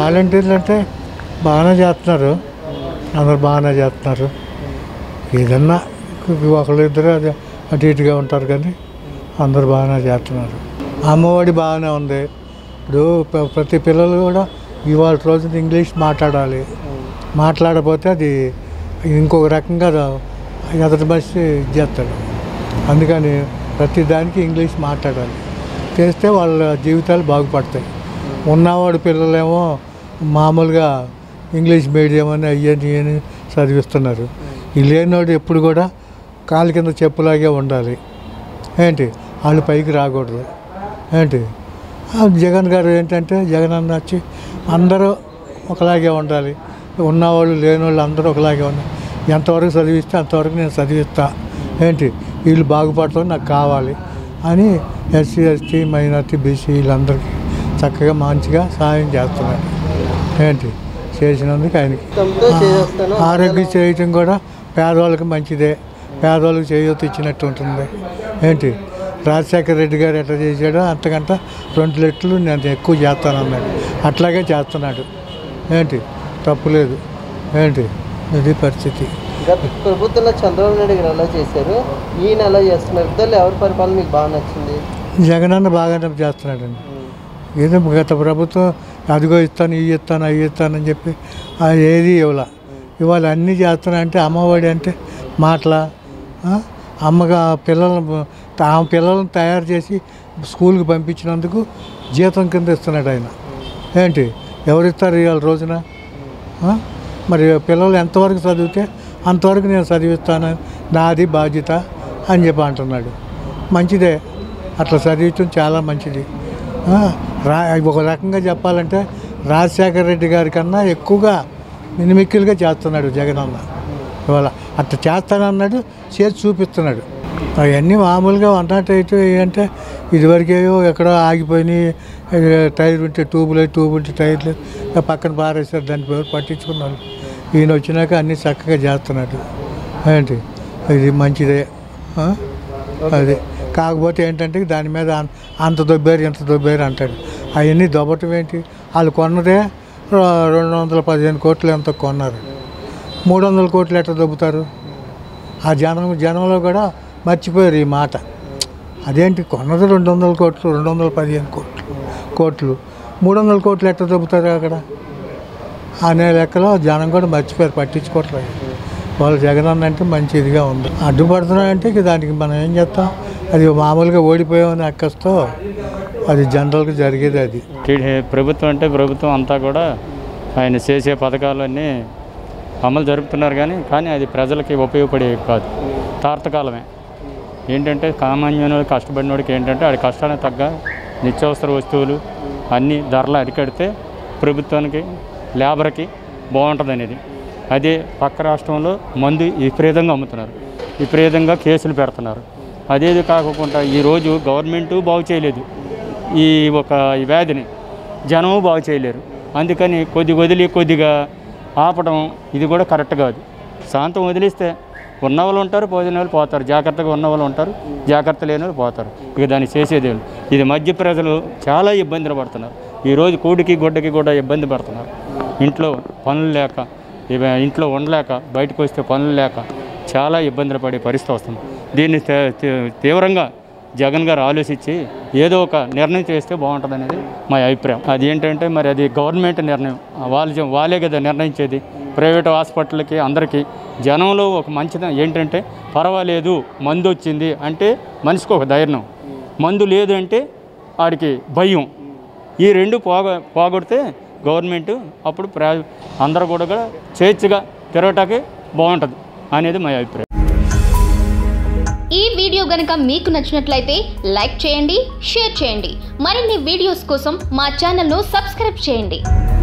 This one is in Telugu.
వాలంటీర్లు అంటే బాగానే చేస్తున్నారు, అందరు బాగానే చేస్తున్నారు. ఏదన్నా ఒకళ్ళు ఇద్దరు అది అటు ఇటుగా ఉంటారు కానీ అందరు బాగానే చేస్తున్నారు. అమ్మఒడి బాగానే ఉంది. ఇప్పుడు ప్రతి పిల్లలు కూడా ఇవాళ రోజున ఇంగ్లీష్ మాట్లాడాలి, మాట్లాడకపోతే అది ఇంకొక రకంగా ఎదుటి మనిషి చేస్తాడు. అందుకని ప్రతి దానికి ఇంగ్లీష్ మాట్లాడాలి, చేస్తే వాళ్ళ జీవితాలు బాగుపడతాయి. ఉన్నవాడు పిల్లలేమో మామూలుగా ఇంగ్లీష్ మీడియం అని అయ్యని చదివిస్తున్నారు. ఈ లేనివాడు ఎప్పుడు కూడా కాలు కింద చెప్పులాగే ఉండాలి. ఏంటి వాళ్ళు పైకి రాకూడదు. ఏంటి జగన్ గారు ఏంటంటే జగన్ అన్న వచ్చి అందరూ ఒకలాగే ఉండాలి, ఉన్నవాళ్ళు లేనివాళ్ళు అందరూ ఒకలాగే ఉండాలి. ఎంతవరకు చదివిస్తే అంతవరకు నేను చదివిస్తా, ఏంటి వీళ్ళు బాగుపడటం నాకు కావాలి అని ఎస్సీ ఎస్టీ మైనార్టీ బీసీ వీళ్ళందరికీ చక్కగా మంచిగా సహాయం చేస్తున్నాడు. ఏంటి చేసినందుకు ఆయనకి ఆరోగ్య చేయటం కూడా పేదవాళ్ళకి మంచిదే, పేదవాళ్ళకి చేయూత ఇచ్చినట్టు ఉంటుంది. ఏంటి రాజశేఖర రెడ్డి గారు ఎట్లా చేశాడో అంతకంటే 2 రెట్లు నేను ఎక్కువ చేస్తానన్నాడు, అట్లాగే చేస్తున్నాడు. ఏంటి తప్పులేదు. ఏంటి ఇది పరిస్థితి. గత ప్రభుత్వంలో చంద్రబాబు నాయుడు గారు ఎలా చేశారు, ఈయన ఎలా చేస్తున్నారు? ఇద్దరు ఎవరి పరిపాలన మీకు బాగా నచ్చింది? జగన్ అన్న బాగానే చేస్తున్నాడండి. ఏదో గత ప్రభుత్వం అదిగో ఇస్తాను ఇవి ఇస్తాను అవి ఇస్తానని చెప్పి ఏది ఇవాళ అన్నీ చేస్తున్నా అంటే అమ్మఒడి అంటే మాటలా అమ్మగా పిల్లలను తయారు చేసి స్కూల్కి పంపించినందుకు జీతం కింద ఇస్తున్నాడు ఆయన. ఏంటి ఎవరిస్తారు ఇవాళ రోజున? మరి పిల్లలు ఎంతవరకు చదివితే అంతవరకు నేను చదివిస్తాను, నాది బాధ్యత అని చెప్పి అంటున్నాడు. మంచిదే, అట్లా చదివించడం చాలా మంచిది. ఒక రకంగా చెప్పాలంటే రాజశేఖర రెడ్డి గారి కన్నా ఎక్కువగా మినిమిక్కిలుగా చేస్తున్నాడు జగన్ అన్న. ఇవాళ అట్లా చేస్తానన్నాడు, చేసి చూపిస్తున్నాడు. అవన్నీ మామూలుగా 108 అంటే ఇదివరకేయో ఎక్కడో ఆగిపోయినాయి, టైర్ ఉంటే ట్యూబ్ ఉంటే టైర్లు పక్కన పారేసారు, దాని పేరు పట్టించుకున్నాడు. ఈయన వచ్చినాక అన్నీ చక్కగా చేస్తున్నాడు. ఏంటి ఇది మంచిదే. అది కాకపోతే ఏంటంటే దాని మీద అంత దొబ్బారు ఇంత దొబ్బారు అంటాడు. అవన్నీ దొబ్బటం ఏంటి? వాళ్ళు కొన్నదే 215 కోట్లు ఎంతో కొన్నారు, 300 కోట్లు ఎట్లా దొబ్బుతారు? ఆ జనంలో కూడా మర్చిపోయారు ఈ మాట. అదేంటి కొన్నది 200 కోట్లు, 215 కోట్లు 300 కోట్లు ఎట్లా దొబ్బుతారు అక్కడ అనే లెక్కలో జనం కూడా మర్చిపోయారు, పట్టించుకోవట్లేదు. వాళ్ళు జగన్ అన్న అంటే మంచి ఇదిగా ఉంది. అడ్డుపడుతున్నాయంటే ఇక దానికి మనం ఏం చేస్తాం? అది మామూలుగా ఓడిపోయామని అక్కస్తో అది జనరల్గా జరిగేది. అది ప్రభుత్వం అంటే ప్రభుత్వం అంతా కూడా ఆయన చేసే పథకాలన్నీ అమలు జరుపుతున్నారు, కానీ అది ప్రజలకి ఉపయోగపడేవి కాదు, తార్తకాలమే. ఏంటంటే సామాన్యుడు కష్టపడినోడికి ఏంటంటే ఆడి కష్టానికి తగ్గ నిత్యావసర వస్తువులు అన్ని ధరలు అరికడితే ప్రభుత్వానికి లేబర్కి బాగుంటుంది అనేది. అదే పక్క రాష్ట్రంలో మందు విపరీతంగా అమ్ముతున్నారు, విపరీతంగా కేసులు పెడుతున్నారు. అదేది కాకుండా ఈరోజు గవర్నమెంటు బాగు చేయలేదు ఈ వ్యాధిని, జనము బాగు చేయలేరు. అందుకని కొద్దిగా ఆపడం ఇది కూడా కరెక్ట్ కాదు. శాంతం వదిలిస్తే ఉన్నవాళ్ళు ఉంటారు, పోయిన వాళ్ళు పోతారు. జాగ్రత్తగా ఉన్నవాళ్ళు ఉంటారు, జాగ్రత్త లేని వాళ్ళు పోతారు. ఇక దాన్ని చేసేది ఇది మధ్య ప్రజలు చాలా ఇబ్బందులు పడుతున్నారు. ఈరోజు కూడికి గుడ్డకి కూడా ఇబ్బంది పడుతున్నారు. ఇంట్లో పనులు లేక, ఇంట్లో ఉండలేక, బయటకు వస్తే పనులు లేక చాలా ఇబ్బందులు పడే పరిస్థితి వస్తుంది. దీన్ని తీవ్రంగా జగన్ గారు ఆలోచించి ఏదో ఒక నిర్ణయం చేస్తే బాగుంటుంది అనేది మా అభిప్రాయం. అది ఏంటంటే మరి అది గవర్నమెంట్ నిర్ణయం, వాళ్ళే కదా నిర్ణయించేది. ప్రైవేట్ హాస్పిటల్కి అందరికీ జనంలో ఒక మంచిది ఏంటంటే పర్వాలేదు మందు వచ్చింది అంటే మనిషికి ఒక ధైర్యం, మందు లేదు అంటే వాడికి భయం. ఈ రెండు పోగొడితే గవర్నమెంట్ అప్పుడు అందరూ కూడా స్వేచ్ఛగా తిరగటానికి బాగుంటుంది అనేది మా అభిప్రాయం. ఈ వీడియో గనుక మీకు నచ్చినట్లయితే లైక్ చేయండి, షేర్ చేయండి. మరిన్ని వీడియోస్ కోసం మా ఛానల్ను సబ్స్క్రైబ్ చేయండి.